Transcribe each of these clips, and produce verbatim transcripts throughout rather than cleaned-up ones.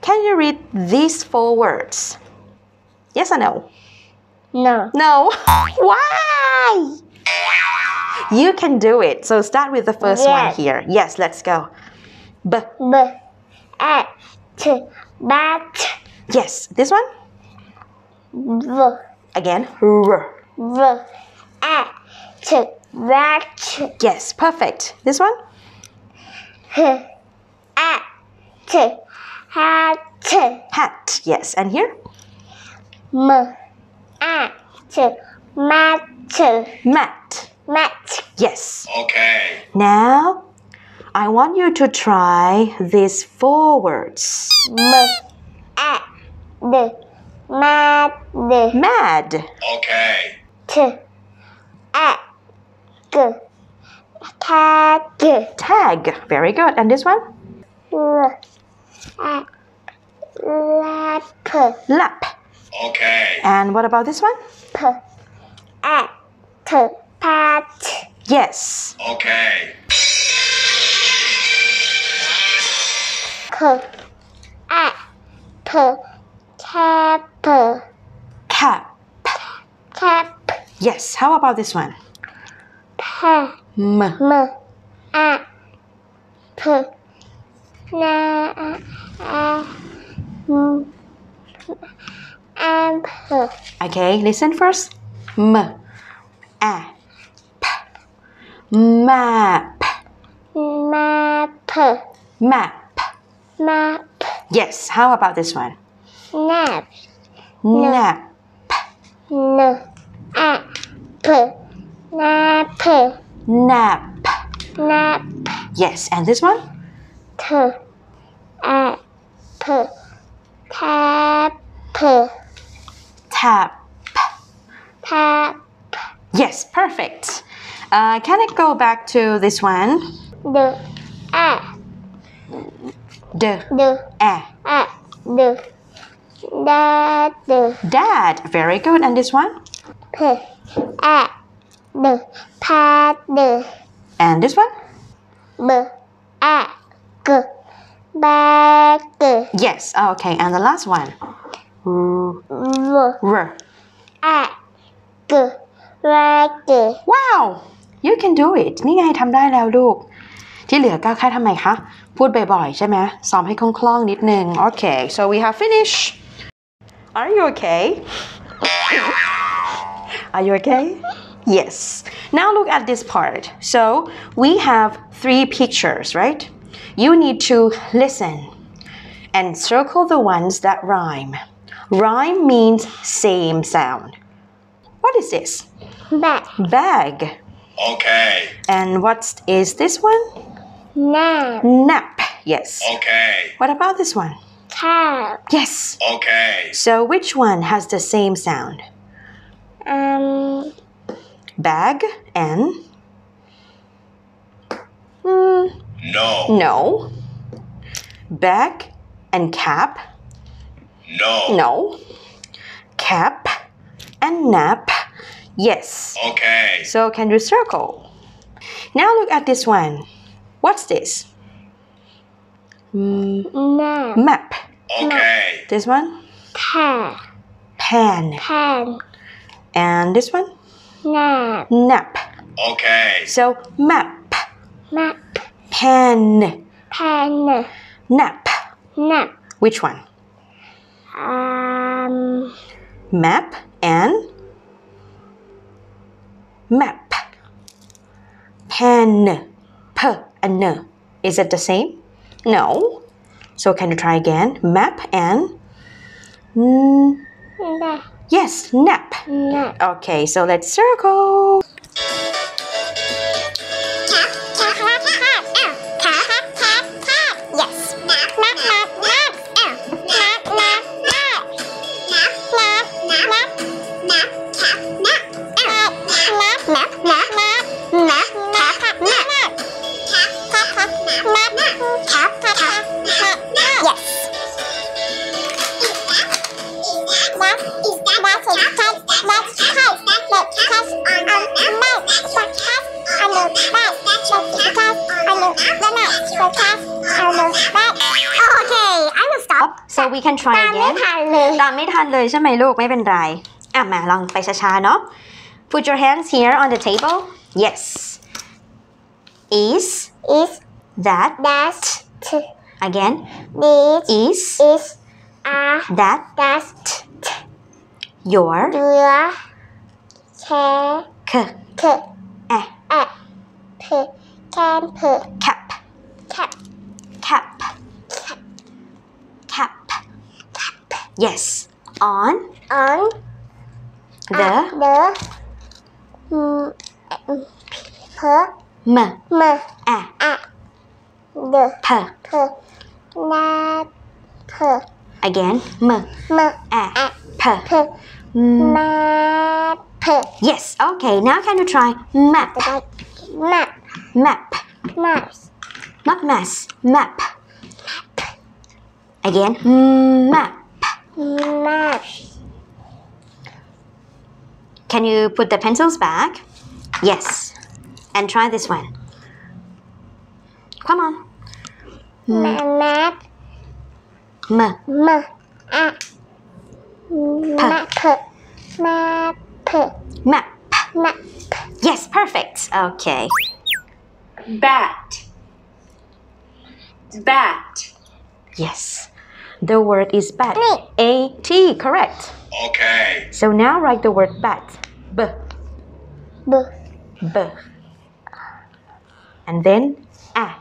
can you read these four words? Yes or no? No. No. Why? You can do it. So start with the first Yes. one here. Yes, let's go. B. B. At. Bat. Yes, this one? V. Again. R. V. At. Rat. Yes, perfect. This one? H. At. Hat. Hat. Yes, and here? M. At. Mat. Mat. Mat. Yes. Okay. Now, I want you to try these four words. M. At. D. Mad. Mad. Okay. T. At. G. Tag. Tag. Very good. And this one? L. At. Lap. Lap. Okay. And what about this one? P. At. Pat. Yes. Okay. K. At. P. Cap. Cap. Cap. Yes. How about this one? P. M. M. At. P. Na. A. M. Amp. Okay, listen first. M. A. P. Map. Map. Map. Map. Yes. How about this one? Nap. Nap. N. A. P. Nap. Nap. Nap. Yes. And this one? T. A. P. Tap. Tap. Tap. Yes. Perfect. Uh, can I go back to this one? D. A. D. D. A. A. D. Dad. Dad. Very good. And this one? P. A. D. Pad. And this one? B. A. G. Bag. Yes. Okay. And the last one? R. V. R. A. G. Rag. Wow you can do it นี่ไงทำได้แล้วลูกที่เหลือก็แค่ทำไมคะพูดบ่อยๆใช่ไหมซ้อมให้คล่องๆนิดนึง Okay so we have finished Are you okay Are you okay Yes now look at this part so we have three pictures right you need to listen and circle the ones that rhyme rhyme means same sound What is this Bag. Bag Okay. And what is this one? Nap. Nap. Yes. Okay. What about this one? Cap. Yes. Okay. So which one has the same sound? Um. Bag and? Mm, No. no. Bag and cap? No. No. Cap and nap? Yes. Okay. So can you circle? Now look at this one. What's this? Mm, Nap. map. Okay. This one? Pan. Pan. Pan. And this one? Nap. Nap. Okay. So map. Map. Pan. Pan. Nap. Nap. Which one? Um. Map and map. Pen. P and N. Is it the same? No. So can you try again? Map and n Nap. yes, nap. Nap. Okay, so let's circle. Yes. so we can try ตามไม่ again ทันเลยตามไม่ทันเลยใช่ไหมลูกไม่เป็นไรอ่ะมาลองไปช้าๆเนาะ put your hands here on the table yes is is that that again this is is are that that your เรือแชร์ k เถ eh แอะเพแคนเพ cap แคป cap cap yes on on the เดอเพ m เม a อะเดอ p เพนาเพ again m เม a อะ p เพ m นาเพ yes okay now can you try map จะได้แมป map แมป not mass map again map แมป can you put the pencils back yes and try this one come on แมปแมป m เมอะแมปเพแมปเพ map แมป yes perfect okay bat bat yes the word is bat a t correct Okay. so now write the word bat b เบ b and then at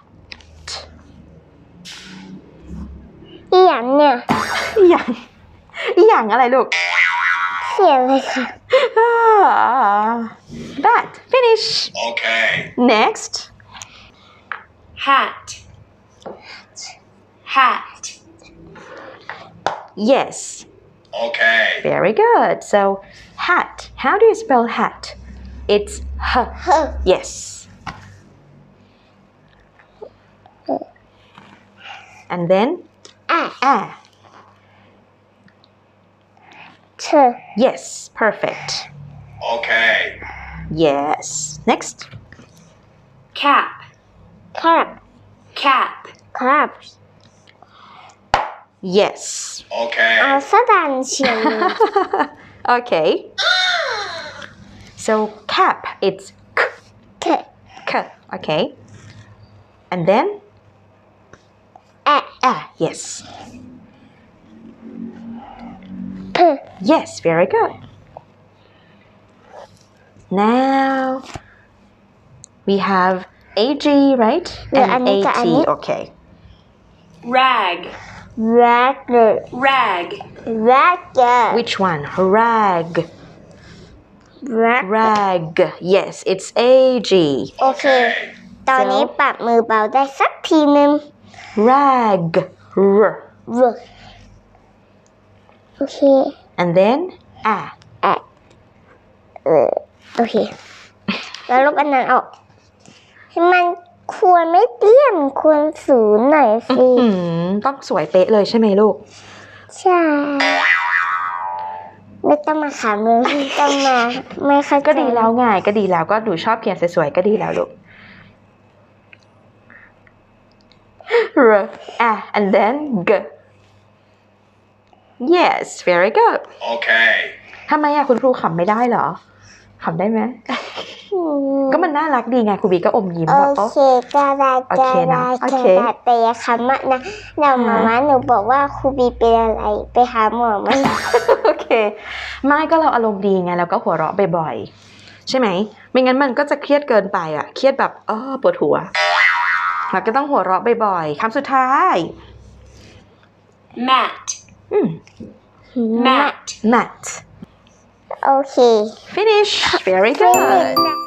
อีหยังเนี่ยอีหยังอีหยังอะไรลูกเสียงเลยค่ะ Ah, bat finish Okay. next hat hat yes Okay. very good so hat how do you spell hat it's h เฮ้อ yes and then อ่ะ ah เธอ yes perfect Okay. yes next cap ครับ cap ครับ yes เอา Okay. สะดันเฉียงเลย okay so cap it's k เธอ k okay and then อะ ah yes เธอ yes very good now we have ag right Yeah, and Anika, at Anika. okay rag แรกเลย rag แรกเกอร์ which one rag แรก rag yes it's ag โอเค ตอนนี้ปรับมือเบาได้สักทีนึง rag r รโอเค and then ah อะเออโอเค แล้วลบอันนั้นออกให้มันควรไม่เตี้ยมควรสูงหน่อยสิอืมต้องสวยเป๊ะเลยใช่ไหมลูกใช่ ไม่ต้องมาขำเลยไม่ต้องมาไม่เข้าใจก็ดีแล้วไงก็ดีแล้วก็หนูชอบเขียนสวยๆก็ดีแล้วลูก r ah and then g yes very good Okay. ทำไมอะคุณครูขำไม่ได้เหรอขำได้ไหมอืมก็มันน่ารักดีไงครูบีก็อมยิ้มโอแบบโอ้เคก็ได้โอก็เคนะได้โอก็เคได้แต่อย่าขำมากนะเดี๋ยวมาม่าหนูบอกว่าครูบีเป็นอะไรไปหาหมอไหมโอเค ไม่ก็เราอารมณ์ดีไงแล้วก็หัวเราะบ่อยๆใช่ไหมไม่งั้นมันก็จะเครียดเกินไปอะเครียดแบบเออปวดหัวเราก็ต้องหัวเราะบ่อยๆคำสุดท้าย mat อืม mat mat โอเค finish very good